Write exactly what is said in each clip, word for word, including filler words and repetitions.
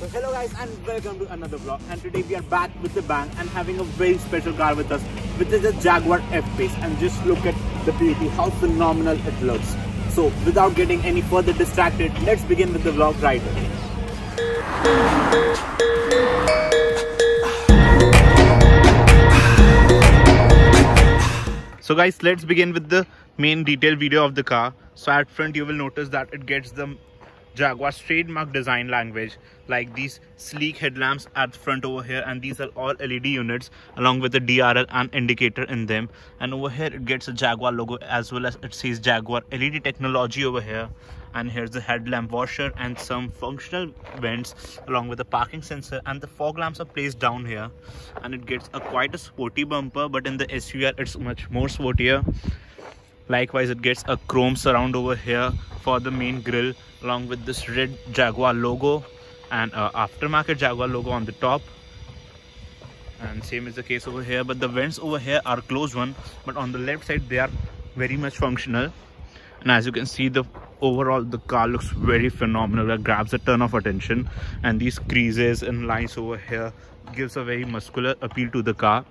So hello guys and welcome to another vlog, and today we are back with the bang and having a very special car with us, which is the Jaguar F-Pace. And just look at the beauty, how phenomenal it looks. So without getting any further distracted, let's begin with the vlog right away. So guys, let's begin with the main detailed video of the car. So at front you will notice that it gets the Jaguar's trademark design language, like these sleek headlamps at the front over here, and these are all L E D units along with the D R L and indicator in them. And over here it gets a Jaguar logo, as well as it says Jaguar L E D technology over here. And here's the headlamp washer and some functional vents along with the parking sensor, and the fog lamps are placed down here. And it gets a quite a sporty bumper, but in the S U R it's much more sportier. Likewise, it gets a chrome surround over here for the main grille, along with this red Jaguar logo and uh, aftermarket Jaguar logo on the top. And same is the case over here, but the vents over here are closed one, but on the left side they are very much functional. And as you can see, the overall the car looks very phenomenal. It grabs a ton of attention, and these creases and lines over here gives a very muscular appeal to the car.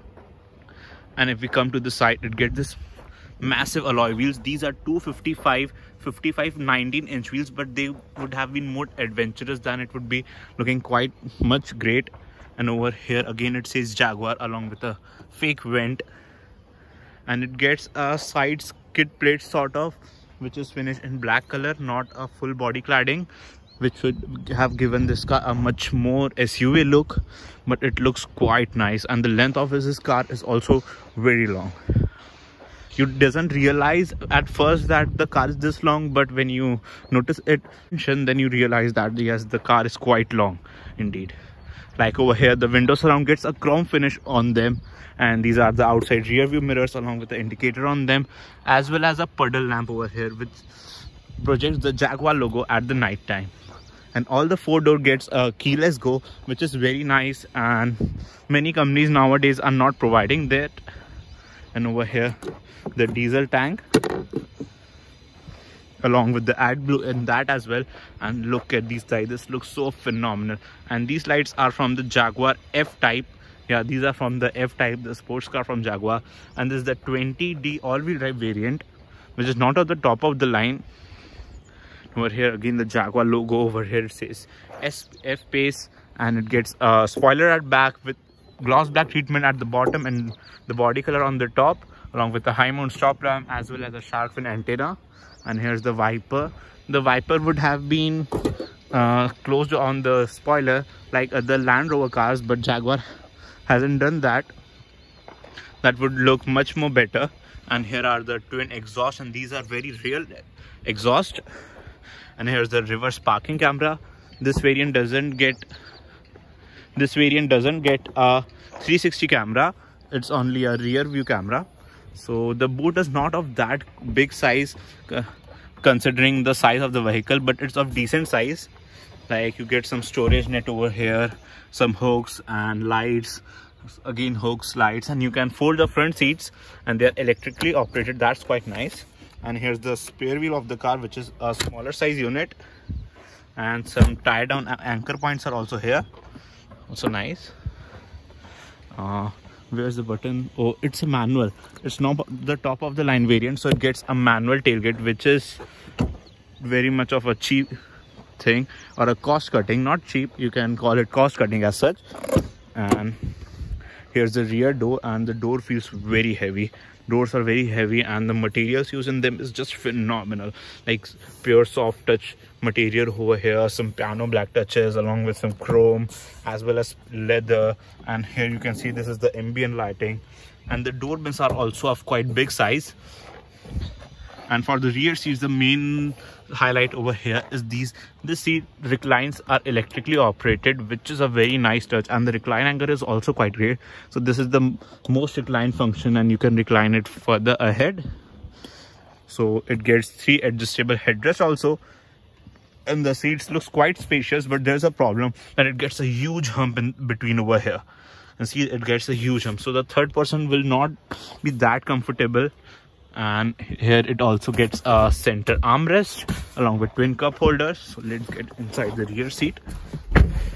And if we come to the side, it gets this massive alloy wheels. These are two fifty-five fifty-five nineteen inch wheels, but they would have been more adventurous than it would be looking quite much great. And over here again it says Jaguar along with a fake vent, and it gets a side skid plate sort of, which is finished in black color, not a full body cladding, which would have given this car a much more S U V look, but it looks quite nice. And the length of this car is also very long. You doesn't realize at first that the car is this long, but when you notice it, then you realize that yes, the car is quite long indeed. Like over here, the window surround gets a chrome finish on them, and these are the outside rear view mirrors along with the indicator on them, as well as a puddle lamp over here which projects the Jaguar logo at the night time. And all the four door gets a keyless go, which is very nice, and many companies nowadays are not providing that. And over here the diesel tank along with the AdBlue in that as well. And look at these lights, this looks so phenomenal. And these lights are from the Jaguar F-Type. Yeah, these are from the F-Type, the sports car from Jaguar. And this is the twenty D all-wheel drive variant, which is not at the top of the line. Over here again the Jaguar logo over here, it says F-Pace, and it gets a spoiler at back with gloss black treatment at the bottom and the body color on the top, along with the high mount stop lamp as well as a shark fin antenna. And here's the wiper. The wiper would have been uh, closed on the spoiler like other Land Rover cars, but Jaguar hasn't done that. That would look much more better. And here are the twin exhaust, and these are very real exhaust. And here's the reverse parking camera. This variant doesn't get this variant doesn't get a three sixty camera. It's only a rear view camera. So the boot is not of that big size uh, considering the size of the vehicle, but it's of decent size. Like you get some storage net over here, some hooks and lights, again hooks, lights, and you can fold the front seats and they're electrically operated. That's quite nice. And here's the spare wheel of the car, which is a smaller size unit, and some tie down anchor points are also here. Also nice. Uh, where's the button? Oh, it's a manual. It's not the top of the line variant, so it gets a manual tailgate, which is very much of a cheap thing, or a cost cutting. Not cheap, you can call it cost cutting as such. And here's the rear door, and the door feels very heavy. Doors are very heavy, and the materials used in them is just phenomenal, like pure soft touch material over here, some piano black touches along with some chrome as well as leather. And here you can see this is the ambient lighting, and the door bins are also of quite big size. And for the rear seats, the main highlight over here is these the seat reclines are electrically operated, which is a very nice touch, and the recline angle is also quite great. So this is the most recline function, and you can recline it further ahead. So it gets three adjustable headrests also, and the seats looks quite spacious, but there's a problem that it gets a huge hump in between over here. And see, it gets a huge hump, so the third person will not be that comfortable. And here it also gets a center armrest along with twin cup holders. So let's get inside the rear seat.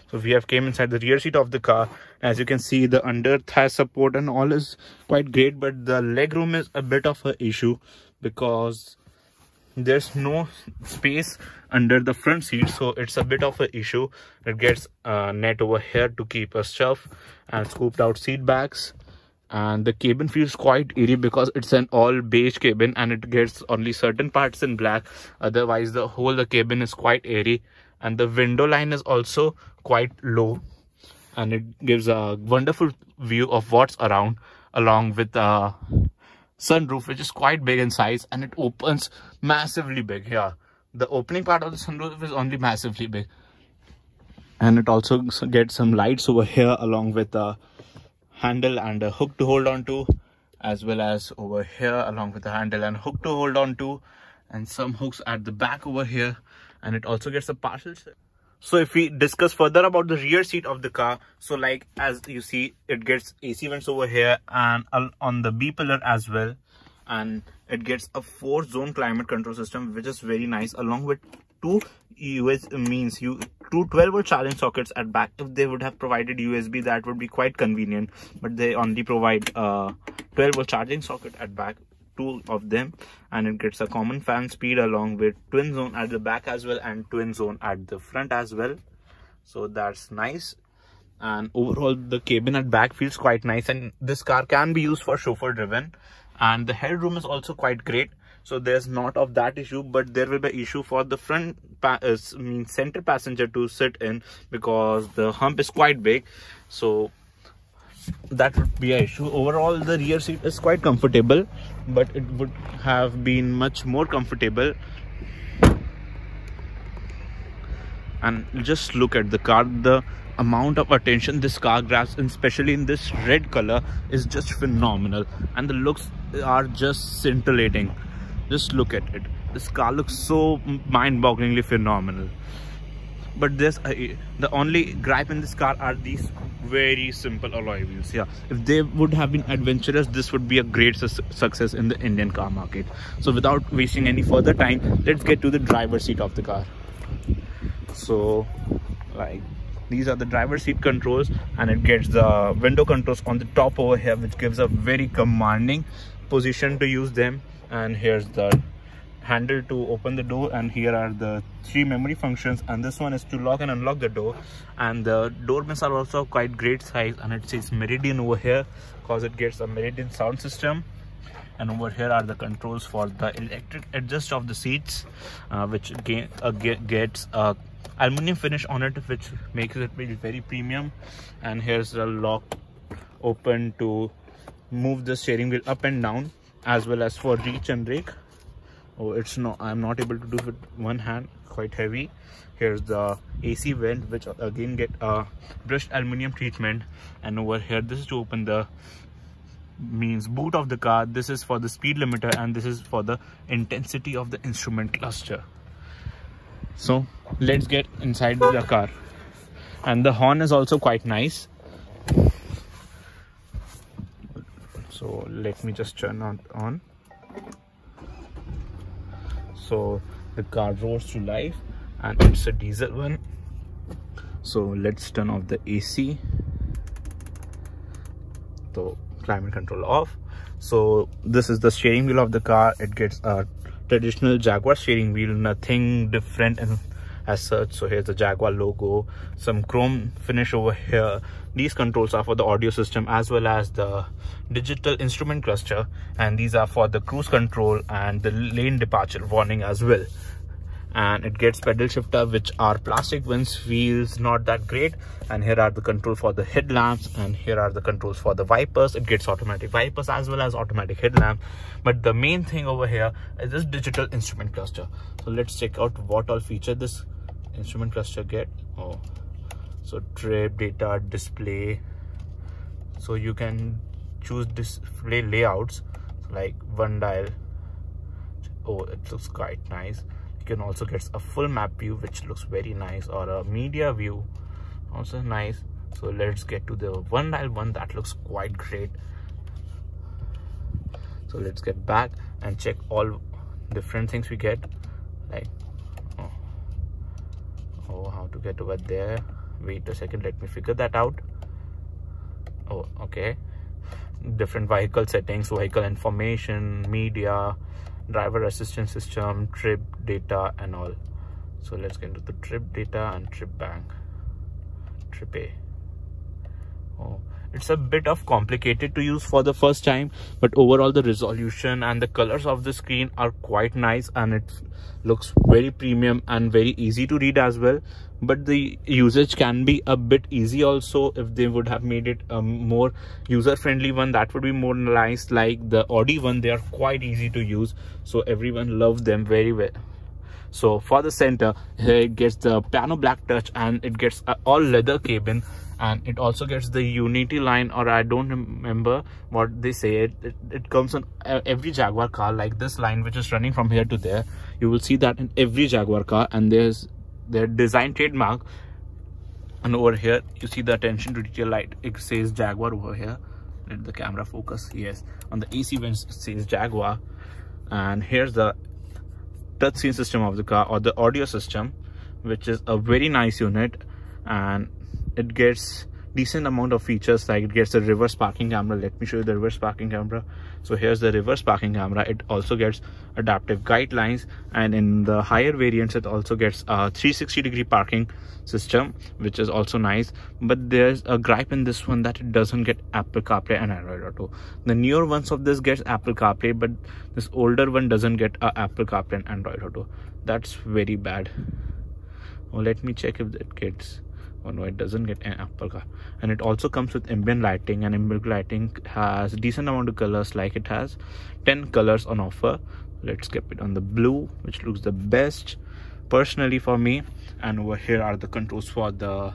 So we have came inside the rear seat of the car. As you can see, the under thigh support and all is quite great, but the leg room is a bit of an issue because there's no space under the front seat, so it's a bit of an issue. It gets a net over here to keep a shelf and scooped out seat backs. And the cabin feels quite eerie because it's an all beige cabin and it gets only certain parts in black. Otherwise the whole the cabin is quite airy, and the window line is also quite low, and it gives a wonderful view of what's around, along with a sunroof which is quite big in size, and it opens massively big. Yeah, the opening part of the sunroof is only massively big, and it also gets some lights over here along with a handle and a hook to hold on to, as well as over here along with the handle and hook to hold on to, and some hooks at the back over here. And it also gets a partial. So if we discuss further about the rear seat of the car, so like as you see, it gets A C vents over here and on the B pillar as well, and it gets a four zone climate control system, which is very nice, along with two U S means you two twelve volt charging sockets at back. If they would have provided U S B, that would be quite convenient, but they only provide a twelve volt charging socket at back, two of them, and it gets a common fan speed along with twin zone at the back as well and twin zone at the front as well. So that's nice. And overall the cabin at back feels quite nice, and this car can be used for chauffeur driven, and the headroom is also quite great. So there's not of that issue, but there will be issue for the front pa uh, mean center passenger to sit in because the hump is quite big. So that would be an issue. Overall the rear seat is quite comfortable, but it would have been much more comfortable. And just look at the car, the amount of attention this car grabs, and especially in this red color, is just phenomenal, and the looks are just scintillating. Just look at it. This car looks so mind-bogglingly phenomenal. But there's a, the only gripe in this car are these very simple alloy wheels. Yeah, if they would have been adventurous, this would be a great su success in the Indian car market. So without wasting any further time, let's get to the driver's seat of the car. So like these are the driver's seat controls, and it gets the window controls on the top over here, which gives a very commanding position to use them. And here's the handle to open the door, and here are the three memory functions, and this one is to lock and unlock the door. And the door bins are also quite great size, and it says Meridian over here because it gets a Meridian sound system. And over here are the controls for the electric adjust of the seats, uh, which get, uh, get, gets a aluminum finish on it, which makes it very premium. And here's the lock open to move the steering wheel up and down, as well as for reach and rake. Oh, it's not, I'm not able to do it with one hand, quite heavy. Here's the A C vent, which again get a brushed aluminum treatment. And over here, this is to open the means boot of the car. This is for the speed limiter, and this is for the intensity of the instrument cluster. So let's get inside the car. And the horn is also quite nice. So let me just turn on on so the car roars to life, and it's a diesel one. So let's turn off the A C. So climate control off. So this is the steering wheel of the car. It gets a traditional Jaguar steering wheel, nothing different in as such. So here's the Jaguar logo, some chrome finish over here. These controls are for the audio system as well as the digital instrument cluster, and these are for the cruise control and the lane departure warning as well. And it gets pedal shifter, which are plastic ones, feels not that great. And here are the controls for the headlamps, and here are the controls for the wipers. It gets automatic wipers as well as automatic headlamp. But the main thing over here is this digital instrument cluster. So let's check out what all feature this instrument cluster get. Oh, so trip, data, display. So you can choose display layouts, like one dial. Oh, it looks quite nice. You can also get a full map view, which looks very nice, or a media view, also nice. So let's get to the one dial one. That looks quite great. So let's get back and check all different things we get, like oh, oh how to get over there. wait a second, let me figure that out. Oh, okay. Different vehicle settings, vehicle information, media, driver assistance system, trip data and all. So let's get into the trip data and trip bank. Trip A. Oh, it's a bit of complicated to use for the first time, but overall the resolution and the colors of the screen are quite nice, and it looks very premium and very easy to read as well. But the usage can be a bit easy also. If they would have made it a more user-friendly one, that would be more nice. Like the Audi one, they are quite easy to use, so everyone loves them very well. So for the center, here it gets the piano black touch, and it gets a all leather cabin, and it also gets the Unity line, or I don't remember what they say. It, it, it comes on every Jaguar car, like this line which is running from here to there. You will see that in every Jaguar car, and there's their design trademark. And over here you see the attention to detail light, it says Jaguar over here. Let the camera focus. Yes, on the A C vents it says Jaguar. And here's the touchscreen system of the car, or the audio system, which is a very nice unit, and it gets decent amount of features. Like it gets a reverse parking camera. Let me show you the reverse parking camera. So here's the reverse parking camera. It also gets adaptive guidelines, and in the higher variants it also gets a three sixty degree parking system, which is also nice. But there's a gripe in this one, that it doesn't get Apple CarPlay and Android Auto. The newer ones of this gets Apple CarPlay, but this older one doesn't get a Apple CarPlay and Android Auto. That's very bad. Oh, let me check if it gets. Oh no, it doesn't get an Apple car. And it also comes with ambient lighting, and ambient lighting has a decent amount of colors. Like it has ten colors on offer. Let's keep it on the blue, which looks the best personally for me. And over here are the controls for the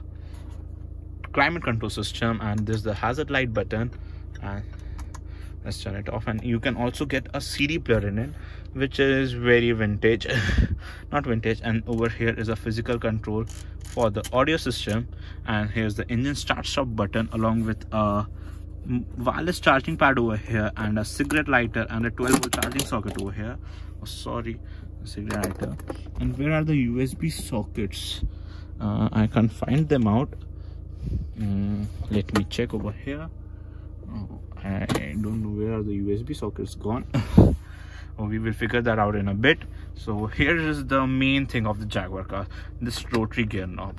climate control system, and this is the hazard light button, and let's turn it off. And you can also get a C D player in it, which is very vintage. Not vintage. And over here is a physical control for the audio system, and here's the engine start stop button, along with a wireless charging pad over here, and a cigarette lighter, and a twelve volt charging socket over here. Oh sorry, a cigarette lighter. And where are the U S B sockets? uh, I can't find them out. Mm, let me check over here. oh, I don't know where are the U S B sockets gone. Oh, we will figure that out in a bit. So here is the main thing of the Jaguar car, this rotary gear knob.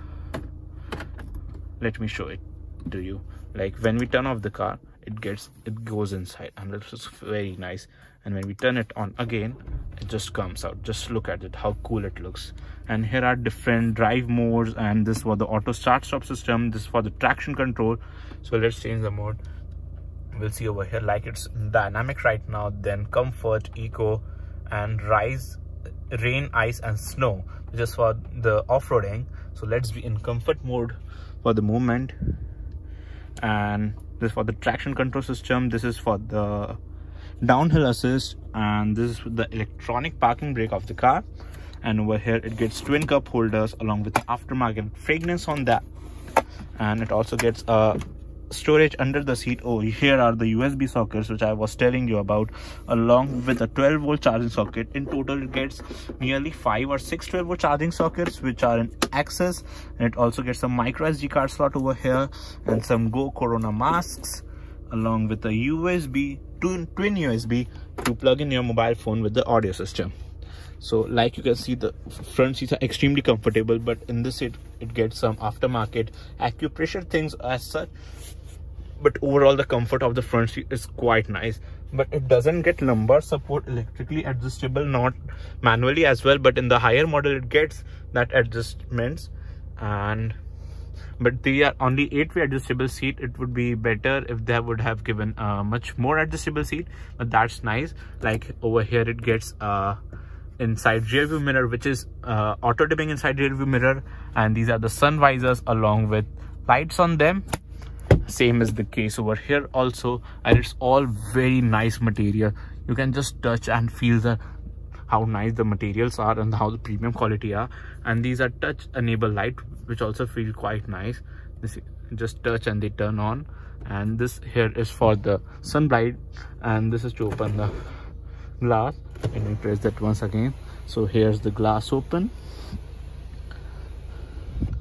Let me show it to you. Like when we turn off the car, it gets it goes inside, and this is very nice. And when we turn it on again, it just comes out. Just look at it, how cool it looks. And here are different drive modes, and this for the auto start stop system, this for the traction control. So let's change the mode. We'll see over here, like it's dynamic right now, then comfort, eco, and rise, rain, ice and snow, just for the off-roading. So let's be in comfort mode for the moment. And this for the traction control system, this is for the downhill assist, and this is the electronic parking brake of the car. And over here it gets twin cup holders, along with the aftermarket fragrance on that. And it also gets a storage under the seat. Oh, here are the U S B sockets which I was telling you about, along with a twelve volt charging socket. In total it gets nearly five or six twelve volt charging sockets which are in access. And it also gets some micro S D card slot over here, and some Go Corona masks, along with a U S B twin, twin U S B to plug in your mobile phone with the audio system. So like you can see, the front seats are extremely comfortable, but in this seat it gets some aftermarket acupressure things as such. But overall the comfort of the front seat is quite nice. But it doesn't get lumbar support, electrically adjustable, not manually as well. But in the higher model it gets that adjustments. And but they are only eight way adjustable seat. It would be better if they would have given a much more adjustable seat, but that's nice. Like over here it gets uh inside rear view mirror, which is uh, auto dimming inside rear view mirror, and these are the sun visors along with lights on them. Same is the case over here also, and it's all very nice material. You can just touch and feel the how nice the materials are and how the premium quality are. And these are touch enable light, which also feel quite nice. This just touch and they turn on. And this here is for the sun light, and this is to open the glass. Let me press that once again. So here's the glass open.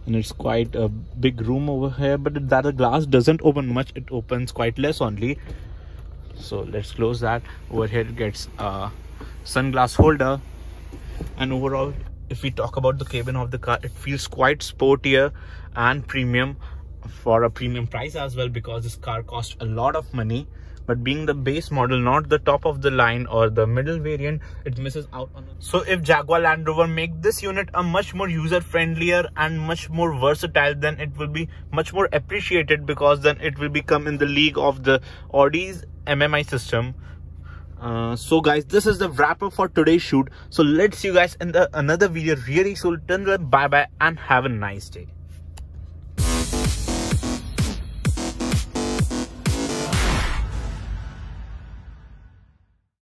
and it's quite a big room over here, but that the glass doesn't open much, it opens quite less only. So let's close that. Over here it gets a sunglass holder, and overall if we talk about the cabin of the car, it feels quite sportier and premium for a premium price as well, because this car costs a lot of money. But being the base model, not the top of the line or the middle variant, it misses out on it. So if Jaguar Land Rover make this unit a much more user friendlier and much more versatile, then it will be much more appreciated, because then it will become in the league of the Audi's M M I system. Uh, so guys, this is the wrap up for today's shoot. So let's see you guys in the another video really soon. Till then, bye bye and have a nice day.